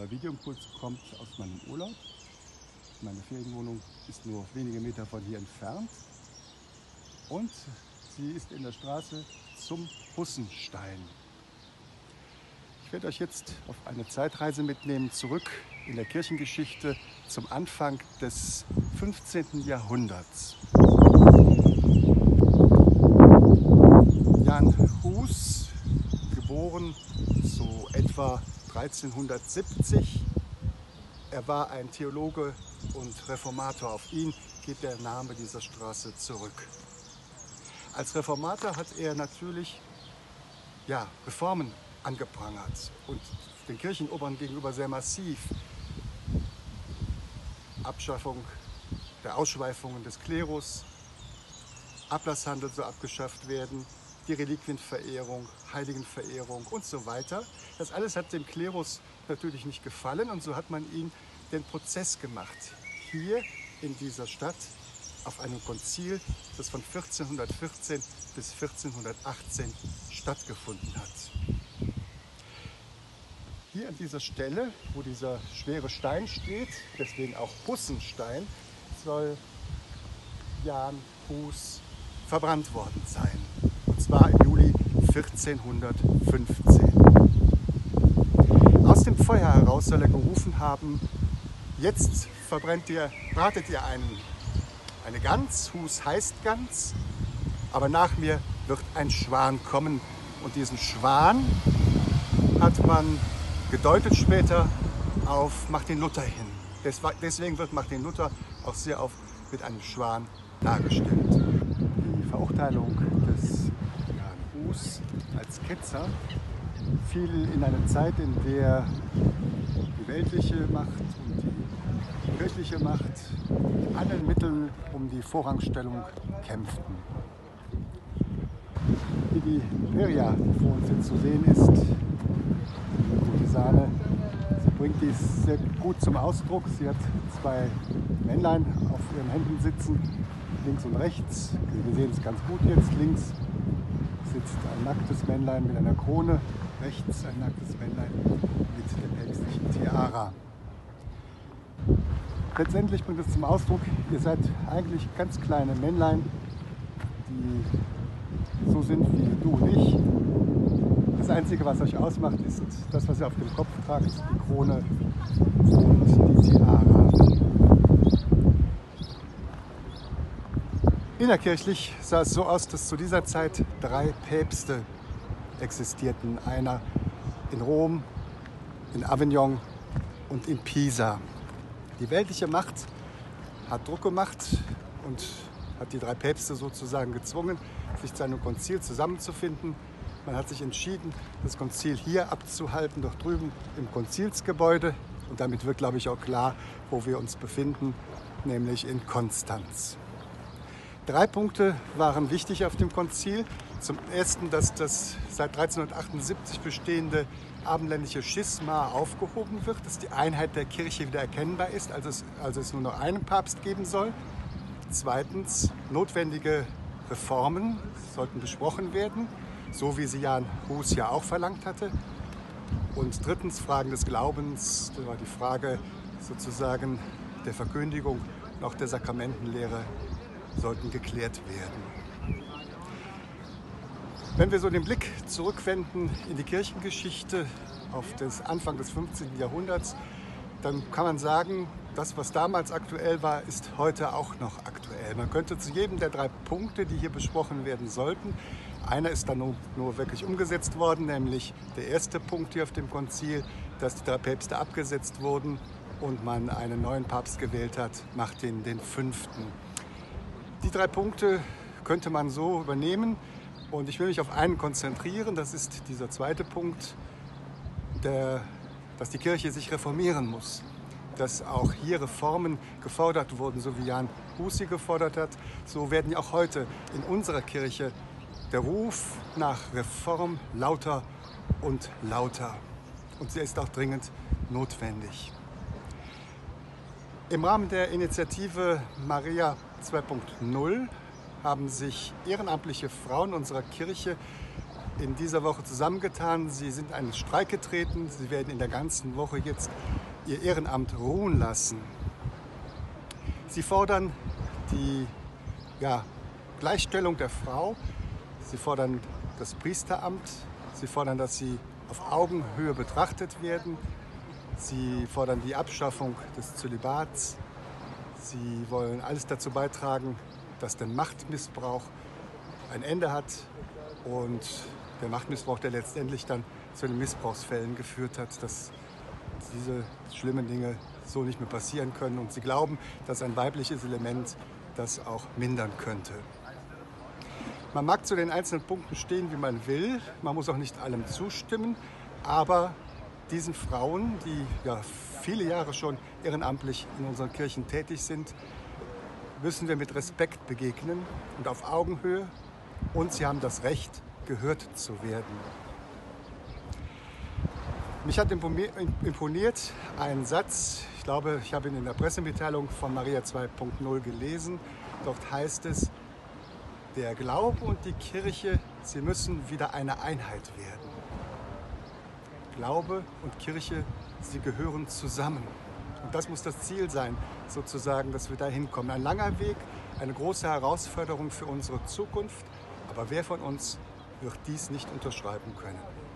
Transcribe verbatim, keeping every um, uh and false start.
Dieser Videoimpuls kommt aus meinem Urlaub. Meine Ferienwohnung ist nur wenige Meter von hier entfernt und sie ist in der Straße zum Hussenstein. Ich werde euch jetzt auf eine Zeitreise mitnehmen, zurück in der Kirchengeschichte zum Anfang des fünfzehnten Jahrhunderts. Jan Hus, geboren so etwa dreizehnhundertsiebzig. Er war ein Theologe und Reformator. Auf ihn geht der Name dieser Straße zurück. Als Reformator hat er natürlich ja, Reformen angeprangert und den Kirchenobern gegenüber sehr massiv. Abschaffung der Ausschweifungen des Klerus, Ablasshandel soll abgeschafft werden, die Reliquienverehrung, Heiligenverehrung und so weiter. Das alles hat dem Klerus natürlich nicht gefallen und so hat man ihn den Prozess gemacht. Hier in dieser Stadt auf einem Konzil, das von vierzehnhundertvierzehn bis vierzehnhundertachtzehn stattgefunden hat. Hier an dieser Stelle, wo dieser schwere Stein steht, deswegen auch Hussenstein, soll Jan Hus verbrannt worden sein. Und zwar im Juli vierzehnhundertfünfzehn. Aus dem Feuer heraus soll er gerufen haben: Jetzt verbrennt ihr, bratet ihr einen, eine Gans, Hus heißt Gans, aber nach mir wird ein Schwan kommen. Und diesen Schwan hat man gedeutet später auf Martin Luther hin. Deswegen wird Martin Luther auch sehr oft mit einem Schwan dargestellt. Die Verurteilung des Jan Hus als Ketzer fiel in eine Zeit, in der die weltliche Macht und die kirchliche Macht mit allen Mitteln um die Vorrangstellung kämpften. Wie die Peria, die vor uns jetzt zu sehen ist, die Sahne, sie bringt dies sehr gut zum Ausdruck. Sie hat zwei Männlein auf ihren Händen sitzen, links und rechts. Wir sehen es ganz gut jetzt. Links sitzt ein nacktes Männlein mit einer Krone, rechts ein nacktes Männlein mit der päpstlichen Tiara. Letztendlich bringt es zum Ausdruck, ihr seid eigentlich ganz kleine Männlein, die so sind wie du und ich. Das Einzige, was euch ausmacht, ist das, was ihr auf dem Kopf tragt, die Krone und die Tiara. Innerkirchlich sah es so aus, dass zu dieser Zeit drei Päpste existierten. Einer in Rom, in Avignon und in Pisa. Die weltliche Macht hat Druck gemacht und hat die drei Päpste sozusagen gezwungen, sich zu einem Konzil zusammenzufinden. Man hat sich entschieden, das Konzil hier abzuhalten, doch drüben im Konzilsgebäude. Und damit wird, glaube ich, auch klar, wo wir uns befinden, nämlich in Konstanz. Drei Punkte waren wichtig auf dem Konzil. Zum ersten, dass das seit dreizehnhundertachtundsiebzig bestehende abendländische Schisma aufgehoben wird, dass die Einheit der Kirche wieder erkennbar ist, also es, also es nur noch einen Papst geben soll. Zweitens, notwendige Reformen sollten besprochen werden, so wie sie Jan Hus ja auch verlangt hatte. Und drittens, Fragen des Glaubens, das war die Frage sozusagen der Verkündigung und auch der Sakramentenlehre, sollten geklärt werden. Wenn wir so den Blick zurückwenden in die Kirchengeschichte auf das Anfang des fünfzehnten Jahrhunderts, dann kann man sagen, das, was damals aktuell war, ist heute auch noch aktuell. Man könnte zu jedem der drei Punkte, die hier besprochen werden sollten, einer ist dann nur, nur wirklich umgesetzt worden, nämlich der erste Punkt hier auf dem Konzil, dass die drei Päpste abgesetzt wurden und man einen neuen Papst gewählt hat, Martin den Fünften. Die drei Punkte könnte man so übernehmen und ich will mich auf einen konzentrieren. Das ist dieser zweite Punkt, der, dass die Kirche sich reformieren muss. Dass auch hier Reformen gefordert wurden, so wie Jan Hus sie gefordert hat. So werden ja auch heute in unserer Kirche der Ruf nach Reform lauter und lauter. Und sie ist auch dringend notwendig. Im Rahmen der Initiative Maria zwei Punkt null haben sich ehrenamtliche Frauen unserer Kirche in dieser Woche zusammengetan. Sie sind einen Streik getreten. Sie werden in der ganzen Woche jetzt ihr Ehrenamt ruhen lassen. Sie fordern die ja, Gleichstellung der Frau, sie fordern das Priesteramt, sie fordern, dass sie auf Augenhöhe betrachtet werden, sie fordern die Abschaffung des Zölibats, sie wollen alles dazu beitragen, dass der Machtmissbrauch ein Ende hat und der Machtmissbrauch, der letztendlich dann zu den Missbrauchsfällen geführt hat, dass diese schlimmen Dinge so nicht mehr passieren können. Und sie glauben, dass ein weibliches Element das auch mindern könnte. Man mag zu den einzelnen Punkten stehen, wie man will. Man muss auch nicht allem zustimmen. Aber diesen Frauen, die ja viele Jahre schon ehrenamtlich in unseren Kirchen tätig sind, müssen wir mit Respekt begegnen und auf Augenhöhe. Und sie haben das Recht, gehört zu werden. Mich hat imponiert ein Satz, ich glaube, ich habe ihn in der Pressemitteilung von Maria zwei Punkt null gelesen. Dort heißt es, der Glaube und die Kirche, sie müssen wieder eine Einheit werden. Glaube und Kirche, sie gehören zusammen. Und das muss das Ziel sein, sozusagen, dass wir da hinkommen. Ein langer Weg, eine große Herausforderung für unsere Zukunft. Aber wer von uns wird dies nicht unterschreiben können?